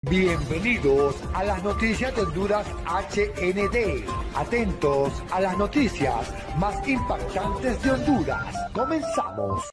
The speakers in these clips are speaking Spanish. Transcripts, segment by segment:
Bienvenidos a las noticias de Honduras HND. Atentos a las noticias más impactantes de Honduras. Comenzamos.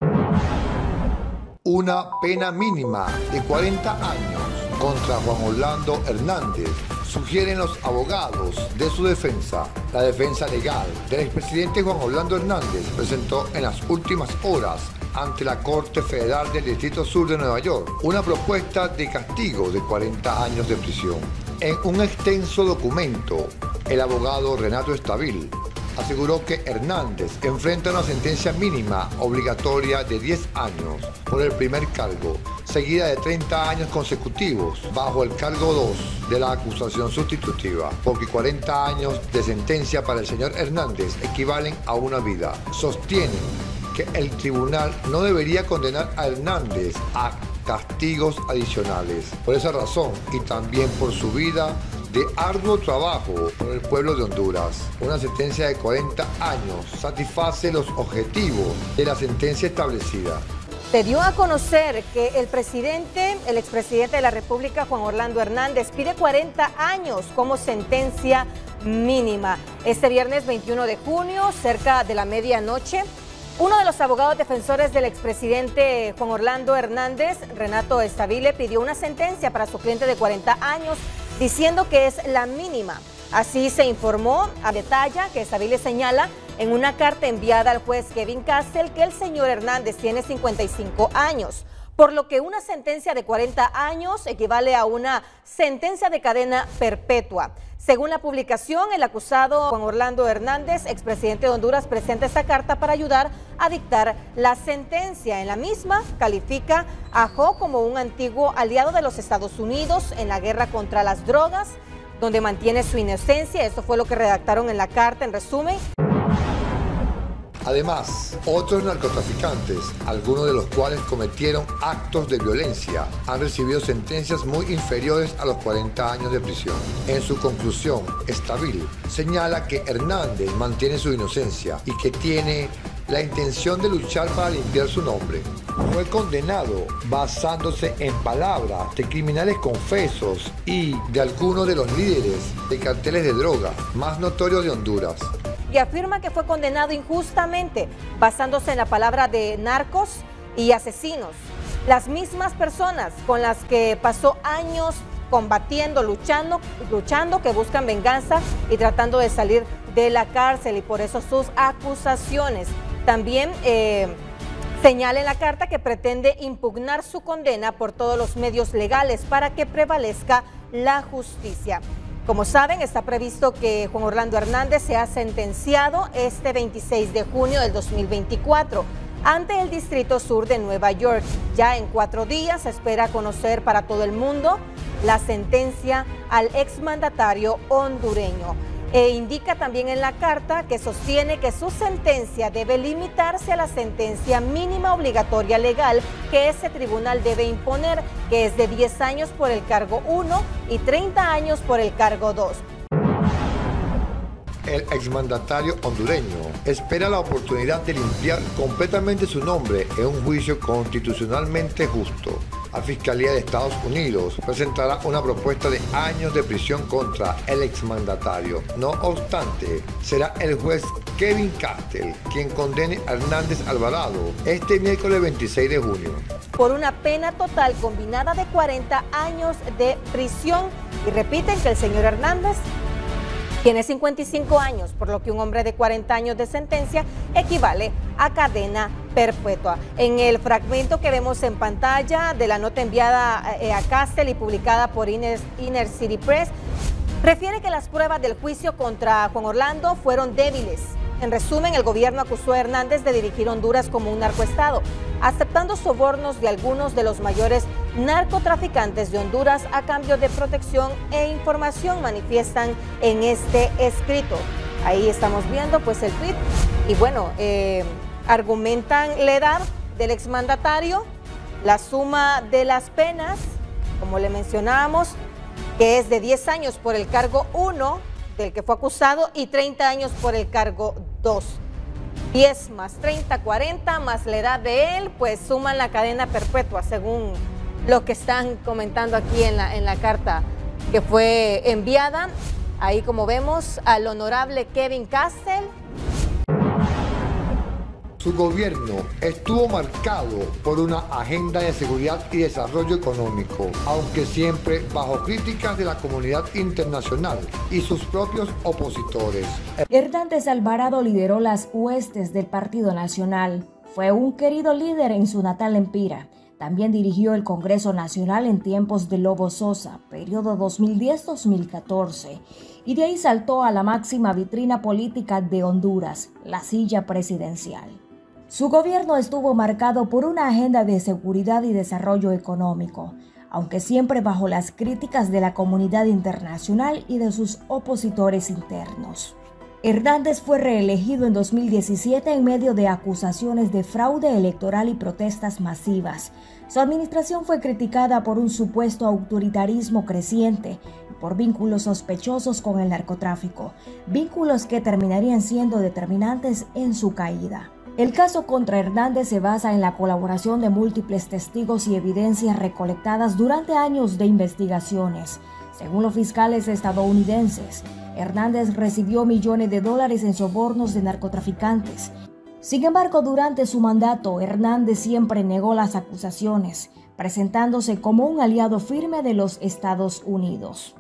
Una pena mínima de 40 años contra Juan Orlando Hernández, sugieren los abogados de su defensa. La defensa legal del expresidente Juan Orlando Hernández presentó en las últimas horas ante la Corte Federal del Distrito Sur de Nueva York una propuesta de castigo de 40 años de prisión. En un extenso documento, el abogado Renato Estabil aseguró que Hernández enfrenta una sentencia mínima obligatoria de 10 años por el primer cargo, seguida de 30 años consecutivos bajo el cargo 2 de la acusación sustitutiva, porque 40 años de sentencia para el señor Hernández equivalen a una vida. Sostienen que el tribunal no debería condenar a Hernández a castigos adicionales. Por esa razón, y también por su vida de arduo trabajo por el pueblo de Honduras, una sentencia de 40 años satisface los objetivos de la sentencia establecida. Se dio a conocer que el expresidente de la República, Juan Orlando Hernández, pide 40 años como sentencia mínima. Este viernes 21 de junio, cerca de la medianoche, uno de los abogados defensores del expresidente Juan Orlando Hernández, Renato Estabile, pidió una sentencia para su cliente de 40 años, diciendo que es la mínima. Así se informó a detalle que Estabile señala en una carta enviada al juez Kevin Castell que el señor Hernández tiene 55 años, por lo que una sentencia de 40 años equivale a una sentencia de cadena perpetua. Según la publicación, el acusado Juan Orlando Hernández, expresidente de Honduras, presenta esta carta para ayudar a dictar la sentencia. En la misma, califica a Jo como un antiguo aliado de los Estados Unidos en la guerra contra las drogas, donde mantiene su inocencia. Esto fue lo que redactaron en la carta, en resumen. Además, otros narcotraficantes, algunos de los cuales cometieron actos de violencia, han recibido sentencias muy inferiores a los 40 años de prisión. En su conclusión, Estabil señala que Hernández mantiene su inocencia y que tiene la intención de luchar para limpiar su nombre. Fue condenado basándose en palabras de criminales confesos y de algunos de los líderes de carteles de droga más notorios de Honduras. Y afirma que fue condenado injustamente, basándose en la palabra de narcos y asesinos, las mismas personas con las que pasó años combatiendo, luchando, que buscan venganza y tratando de salir de la cárcel, y por eso sus acusaciones. También señala en la carta que pretende impugnar su condena por todos los medios legales para que prevalezca la justicia. Como saben, está previsto que Juan Orlando Hernández sea sentenciado este 26 de junio del 2024 ante el Distrito Sur de Nueva York. Ya en 4 días se espera conocer para todo el mundo la sentencia al exmandatario hondureño. Indica también en la carta que sostiene que su sentencia debe limitarse a la sentencia mínima obligatoria legal que ese tribunal debe imponer, que es de 10 años por el cargo 1 y 30 años por el cargo 2. El exmandatario hondureño espera la oportunidad de limpiar completamente su nombre en un juicio constitucionalmente justo. La Fiscalía de Estados Unidos presentará una propuesta de años de prisión contra el exmandatario. No obstante, será el juez Kevin Castell quien condene a Hernández Alvarado este miércoles 26 de junio. Por una pena total combinada de 40 años de prisión. Y repiten que el señor Hernández tiene 55 años, por lo que un hombre de 40 años de sentencia equivale a cadena perpetua. En el fragmento que vemos en pantalla de la nota enviada a Castell y publicada por Inner City Press, refiere que las pruebas del juicio contra Juan Orlando fueron débiles. En resumen, el gobierno acusó a Hernández de dirigir Honduras como un narcoestado, aceptando sobornos de algunos de los mayores narcotraficantes de Honduras a cambio de protección e información, manifiestan en este escrito. Ahí estamos viendo pues el tweet y bueno, argumentan la edad del exmandatario, la suma de las penas, como le mencionábamos, que es de 10 años por el cargo 1 del que fue acusado y 30 años por el cargo 2. 10 más 30, 40, más la edad de él, pues suman la cadena perpetua según lo que están comentando aquí en la carta que fue enviada. Ahí, como vemos, al honorable Kevin Castle. Su gobierno estuvo marcado por una agenda de seguridad y desarrollo económico, aunque siempre bajo críticas de la comunidad internacional y sus propios opositores. Hernández Alvarado lideró las huestes del Partido Nacional. Fue un querido líder en su natal Empira. También dirigió el Congreso Nacional en tiempos de Lobo Sosa, periodo 2010-2014, y de ahí saltó a la máxima vitrina política de Honduras, la silla presidencial. Su gobierno estuvo marcado por una agenda de seguridad y desarrollo económico, aunque siempre bajo las críticas de la comunidad internacional y de sus opositores internos. Hernández fue reelegido en 2017 en medio de acusaciones de fraude electoral y protestas masivas. Su administración fue criticada por un supuesto autoritarismo creciente y por vínculos sospechosos con el narcotráfico, vínculos que terminarían siendo determinantes en su caída. El caso contra Hernández se basa en la colaboración de múltiples testigos y evidencias recolectadas durante años de investigaciones. Según los fiscales estadounidenses, Hernández recibió millones de dólares en sobornos de narcotraficantes. Sin embargo, durante su mandato, Hernández siempre negó las acusaciones, presentándose como un aliado firme de los Estados Unidos.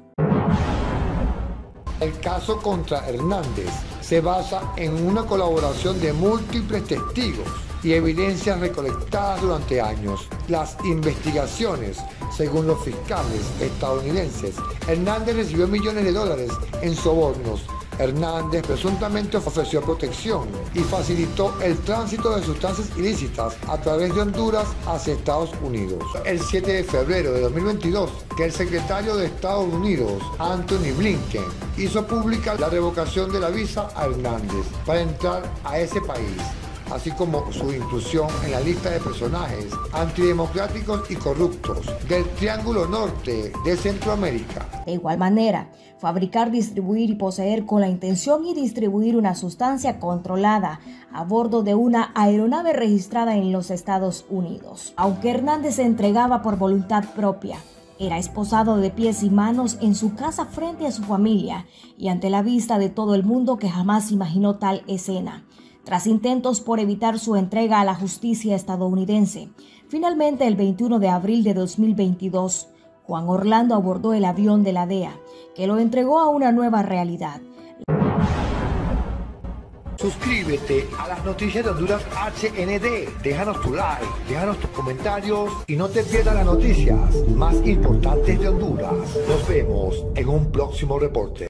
El caso contra Hernández se basa en una colaboración de múltiples testigos y evidencias recolectadas durante años. Las investigaciones, según los fiscales estadounidenses, Hernández recibió millones de dólares en sobornos. Hernández presuntamente ofreció protección y facilitó el tránsito de sustancias ilícitas a través de Honduras hacia Estados Unidos. El 7 de febrero de 2022, que el secretario de Estados Unidos, Antony Blinken, hizo pública la revocación de la visa a Hernández para entrar a ese país, así como su inclusión en la lista de personajes antidemocráticos y corruptos del Triángulo Norte de Centroamérica. De igual manera, fabricar, distribuir y poseer con la intención y distribuir una sustancia controlada a bordo de una aeronave registrada en los Estados Unidos. Aunque Hernández se entregaba por voluntad propia, era esposado de pies y manos en su casa frente a su familia y ante la vista de todo el mundo que jamás imaginó tal escena. Tras intentos por evitar su entrega a la justicia estadounidense, finalmente el 21 de abril de 2022, Juan Orlando abordó el avión de la DEA, que lo entregó a una nueva realidad. Suscríbete a las noticias de Honduras HND, déjanos tu like, déjanos tus comentarios y no te pierdas las noticias más importantes de Honduras. Nos vemos en un próximo reporte.